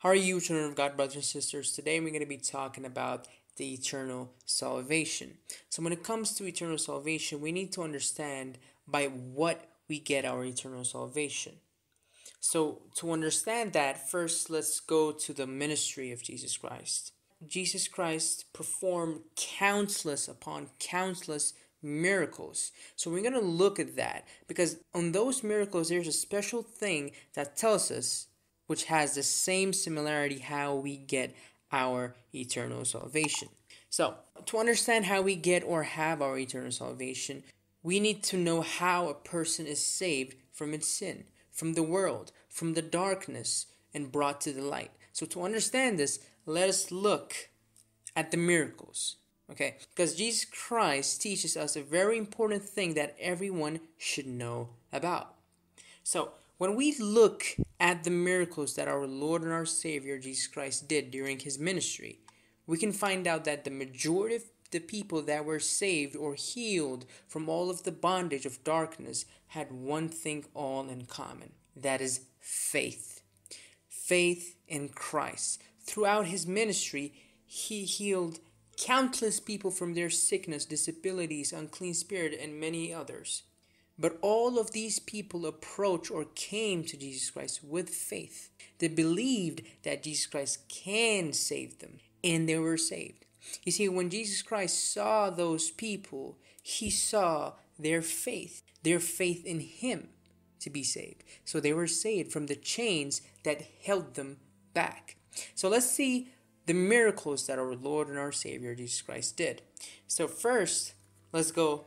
How are you, children of God, brothers and sisters? Today we're going to be talking about the eternal salvation. So, when it comes to eternal salvation, we need to understand by what we get our eternal salvation. So, to understand that, first let's go to the ministry of Jesus Christ. Jesus Christ performed countless upon countless miracles. So we're going to look at that because on those miracles there's a special thing that tells us, which has the same similarity how we get our eternal salvation. So, to understand how we get or have our eternal salvation, we need to know how a person is saved from its sin, from the world, from the darkness, and brought to the light. So, to understand this, let us look at the miracles. Okay? Because Jesus Christ teaches us a very important thing that everyone should know about. So, when we look at the miracles that our Lord and our Savior Jesus Christ did during his ministry, we can find out that the majority of the people that were saved or healed from all of the bondage of darkness had one thing all in common. That is faith. Faith in Christ. Throughout his ministry, he healed countless people from their sickness, disabilities, unclean spirit, and many others. But all of these people approached or came to Jesus Christ with faith. They believed that Jesus Christ can save them, and they were saved. You see, when Jesus Christ saw those people, he saw their faith in him to be saved. So they were saved from the chains that held them back. So let's see the miracles that our Lord and our Savior Jesus Christ did. So first, let's go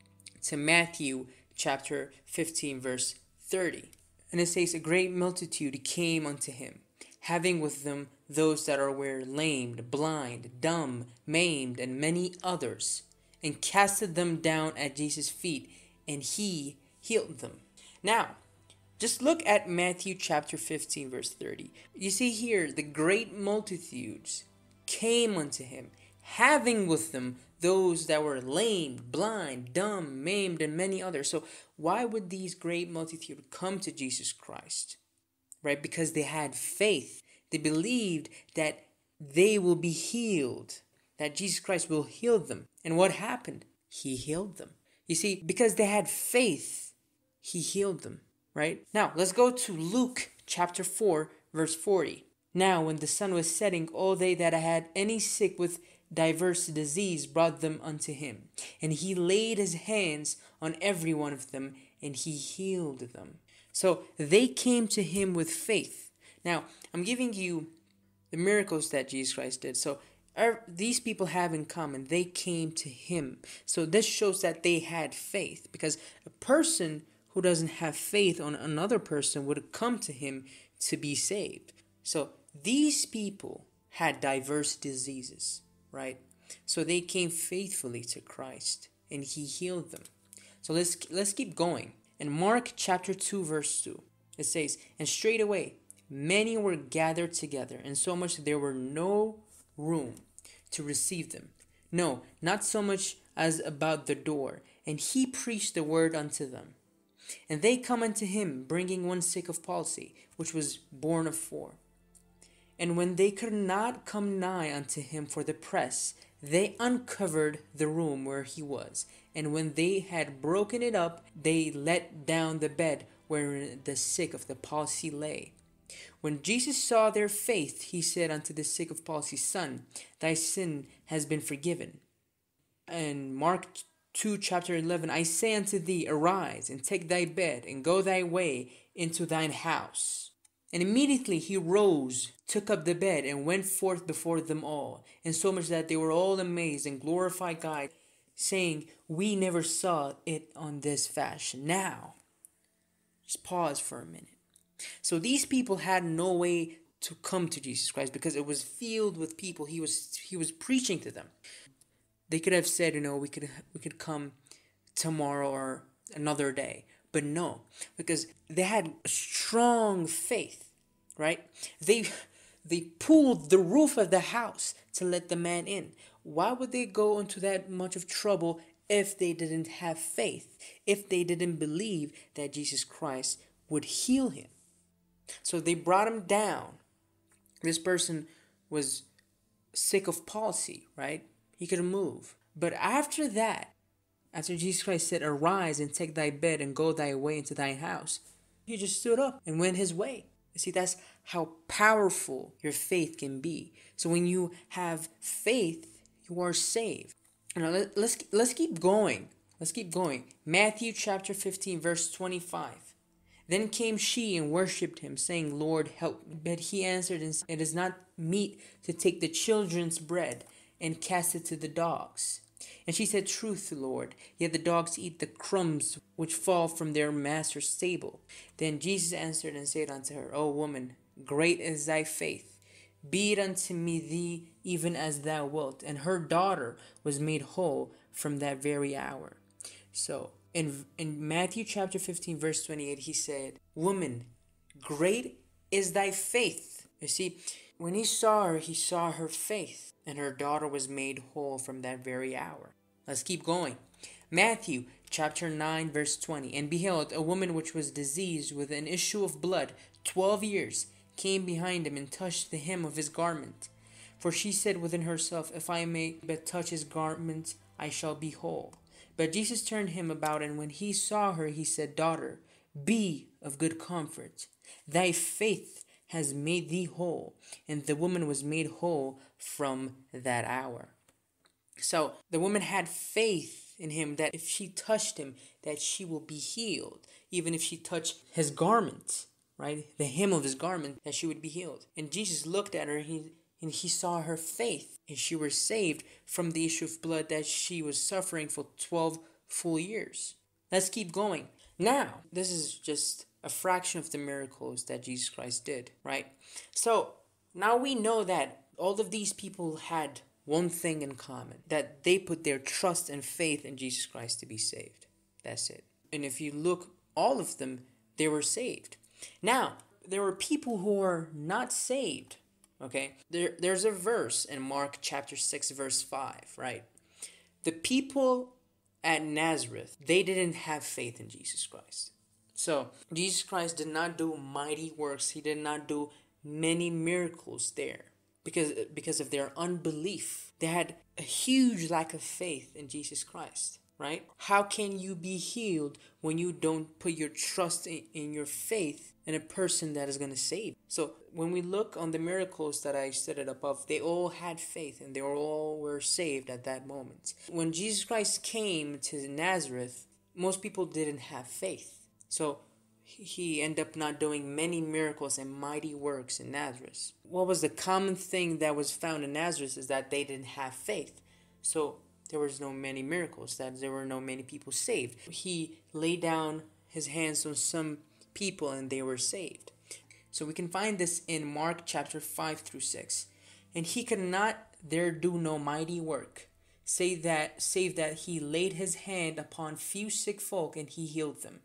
to Matthew chapter 15, verse 30. And it says, "A great multitude came unto him, having with them those that were lamed, blind, dumb, maimed, and many others, and casted them down at Jesus' feet, and he healed them." Now, just look at Matthew chapter 15, verse 30. You see here, the great multitudes came unto him, having with them those that were lame, blind, dumb, maimed, and many others. So why would these great multitude come to Jesus Christ? Right? Because they had faith. They believed that they will be healed, that Jesus Christ will heal them. And what happened? He healed them. You see, because they had faith, he healed them. Right? Now, let's go to Luke chapter 4, verse 40. "Now, when the sun was setting, all they that had any sick with diverse disease brought them unto him. And he laid his hands on every one of them, and he healed them." So they came to him with faith. Now, I'm giving you the miracles that Jesus Christ did. So these people have in common, they came to him. So this shows that they had faith, because a person who doesn't have faith on another person would come to him to be saved. So these people had diverse diseases, right? So they came faithfully to Christ, and he healed them. So let's keep going. In Mark chapter 2, verse 2, it says, "And straightway many were gathered together, and so much that there were no room to receive them. No, not so much as about the door. And he preached the word unto them. And they come unto him, bringing one sick of palsy, which was born of 4. And when they could not come nigh unto him for the press, they uncovered the room where he was. And when they had broken it up, they let down the bed wherein the sick of the palsy lay. When Jesus saw their faith, he said unto the sick of palsy, Son, thy sin has been forgiven." And Mark 2 chapter 11, "I say unto thee, arise, and take thy bed, and go thy way into thine house. And immediately he rose, took up the bed, and went forth before them all, and so much that they were all amazed and glorified God, saying, We never saw it on this fashion." Now, just pause for a minute. So these people had no way to come to Jesus Christ because it was filled with people. He was preaching to them. They could have said, we could come tomorrow or another day. But no, because they had strong faith, right? They pulled the roof of the house to let the man in. Why would they go into that much of trouble if they didn't have faith, if they didn't believe that Jesus Christ would heal him? So they brought him down. This person was sick of palsy, right? He couldn't move. But after that, after Jesus Christ said, "Arise and take thy bed and go thy way into thine house," he just stood up and went his way. You see, that's how powerful your faith can be. So when you have faith, you are saved. Now let's keep going. Let's keep going. Matthew chapter 15, verse 25. Then came she and worshipped him, saying, "Lord, help me." But he answered and said, "It is not meet to take the children's bread and cast it to the dogs." And she said, "Truth, Lord, yet the dogs eat the crumbs which fall from their master's table." Then Jesus answered and said unto her, "O woman, great is thy faith. Be it unto me thee even as thou wilt." And her daughter was made whole from that very hour. So in Matthew chapter 15, verse 28, he said, "Woman, great is thy faith." You see, when he saw her faith, and her daughter was made whole from that very hour. Let's keep going. Matthew chapter 9, verse 20. And behold, a woman which was diseased with an issue of blood 12 years came behind him and touched the hem of his garment. For she said within herself, "If I may but touch his garment, I shall be whole." But Jesus turned him about, and when he saw her, he said, "Daughter, be of good comfort. Thy faith has made thee whole." And the woman was made whole from that hour. So the woman had faith in him that if she touched him, that she will be healed. Even if she touched his garment, right, the hem of his garment, that she would be healed. And Jesus looked at her, and he saw her faith, and she was saved from the issue of blood that she was suffering for 12 full years. Let's keep going. Now, this is just a fraction of the miracles that Jesus Christ did, right? So now we know that all of these people had one thing in common, that they put their trust and faith in Jesus Christ to be saved. That's it. And if you look, all of them, they were saved. Now, there were people who were not saved, okay? There's a verse in Mark chapter 6, verse 5, right? The people at Nazareth, they didn't have faith in Jesus Christ. So Jesus Christ did not do mighty works. He did not do many miracles there because of their unbelief. They had a huge lack of faith in Jesus Christ, right? How can you be healed when you don't put your trust in your faith in a person that is going to save? So when we look on the miracles that I stated above, they all had faith and they all were saved at that moment. When Jesus Christ came to Nazareth, most people didn't have faith. So he ended up not doing many miracles and mighty works in Nazareth. What was the common thing that was found in Nazareth is that they didn't have faith. So there was no many miracles, that there were no many people saved. He laid down his hands on some people and they were saved. So we can find this in Mark chapter 5 through 6. And he could not there do no mighty work, save that he laid his hand upon few sick folk and he healed them.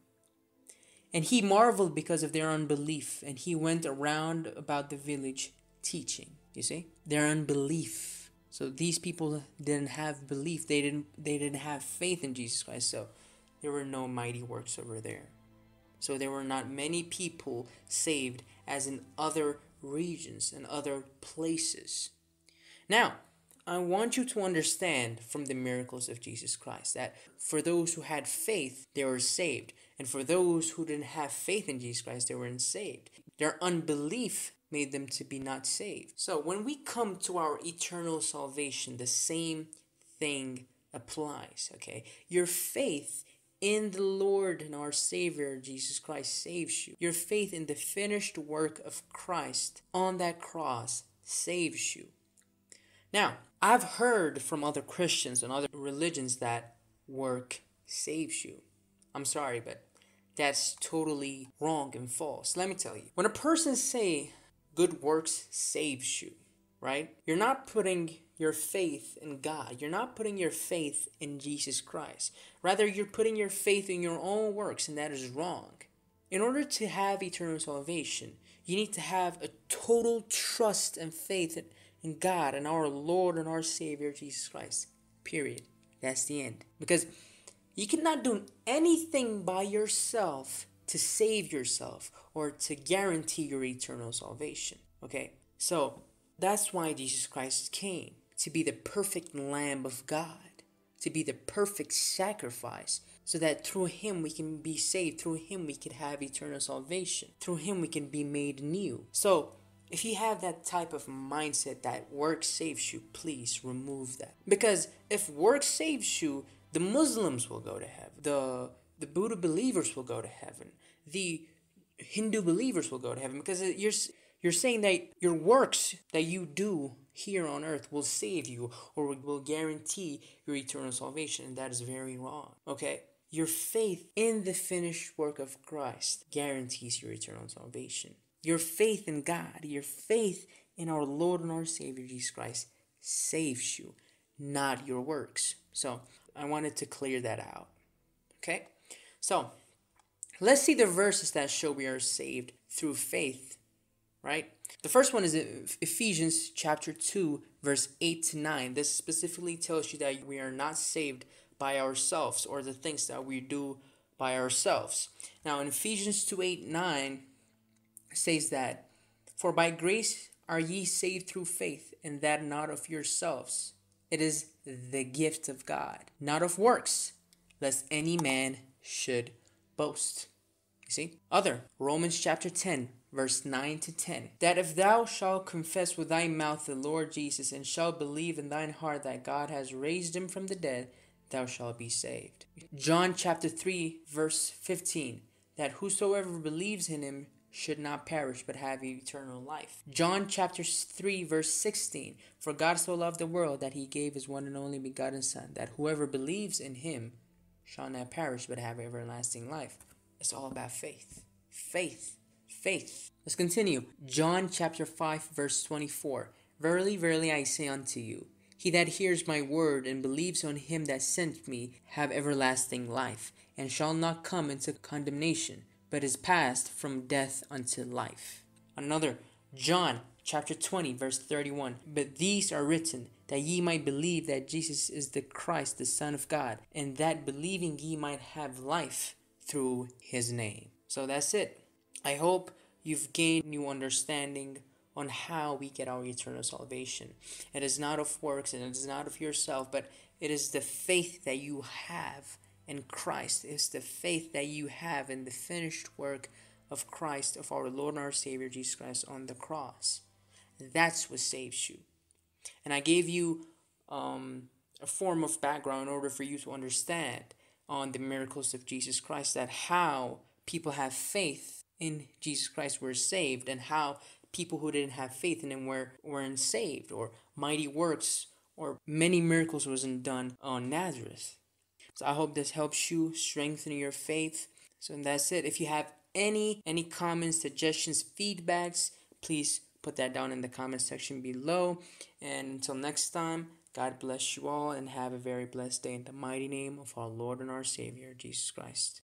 And he marveled because of their unbelief, and he went around about the village teaching. You see, their unbelief. So these people didn't have belief. They didn't have faith in Jesus Christ. So there were no mighty works over there. So there were not many people saved as in other regions and other places. Now, I want you to understand from the miracles of Jesus Christ that for those who had faith, they were saved. And for those who didn't have faith in Jesus Christ, they weren't saved. Their unbelief made them to be not saved. So when we come to our eternal salvation, the same thing applies, okay? Your faith in the Lord and our Savior, Jesus Christ, saves you. Your faith in the finished work of Christ on that cross saves you. Now, I've heard from other Christians and other religions that work saves you. I'm sorry, but that's totally wrong and false. Let me tell you. When a person say good works saves you, right? You're not putting your faith in God. You're not putting your faith in Jesus Christ. Rather, you're putting your faith in your own works, and that is wrong. In order to have eternal salvation, you need to have a total trust and faith in God and our Lord and our Savior, Jesus Christ. Period. That's the end. Because you cannot do anything by yourself to save yourself or to guarantee your eternal salvation. Okay? So that's why Jesus Christ came, to be the perfect Lamb of God, to be the perfect sacrifice, so that through him we can be saved, through him we can have eternal salvation, through him we can be made new. So if you have that type of mindset that work saves you, please remove that. Because if work saves you, the Muslims will go to heaven, the Buddha believers will go to heaven, the Hindu believers will go to heaven, because you're saying that your works that you do here on earth will save you or will guarantee your eternal salvation, and that is very wrong. Okay? Your faith in the finished work of Christ guarantees your eternal salvation. Your faith in God, your faith in our Lord and our Savior Jesus Christ saves you, not your works. So I wanted to clear that out. Okay? So let's see the verses that show we are saved through faith, right? The first one is Ephesians chapter 2, verse 8 to 9. This specifically tells you that we are not saved by ourselves or the things that we do by ourselves. Now in Ephesians 2, 8, 9, it says that, "For by grace are ye saved through faith, and that not of yourselves. It is the gift of God, not of works, lest any man should boast." You see? Romans chapter 10, verse 9 to 10. "That if thou shalt confess with thy mouth the Lord Jesus, and shalt believe in thine heart that God has raised him from the dead, thou shalt be saved." John chapter 3, verse 15. "That whosoever believes in him should not perish but have eternal life." John chapter 3, verse 16. "For God so loved the world that he gave his one and only begotten Son, that whoever believes in him shall not perish but have everlasting life." It's all about faith. Faith. Faith. Let's continue. John chapter 5, verse 24. "Verily, verily, I say unto you, he that hears my word and believes on him that sent me have everlasting life, and shall not come into condemnation, but is passed from death unto life." John chapter 20, verse 31. "But these are written, that ye might believe that Jesus is the Christ, the Son of God, and that believing ye might have life through his name." So that's it. I hope you've gained new understanding on how we get our eternal salvation. It is not of works and it is not of yourself, but it is the faith that you have in Christ. It's the faith that you have in the finished work of Christ, of our Lord and our Savior Jesus Christ on the cross. That's what saves you. And I gave you a form of background in order for you to understand on the miracles of Jesus Christ, that how people have faith in Jesus Christ were saved, and how people who didn't have faith in him weren't saved, or mighty works or many miracles wasn't done on Nazareth. So I hope this helps you strengthen your faith. So that's it. If you have any comments, suggestions, feedbacks, please put that down in the comment section below. And until next time, God bless you all and have a very blessed day in the mighty name of our Lord and our Savior, Jesus Christ.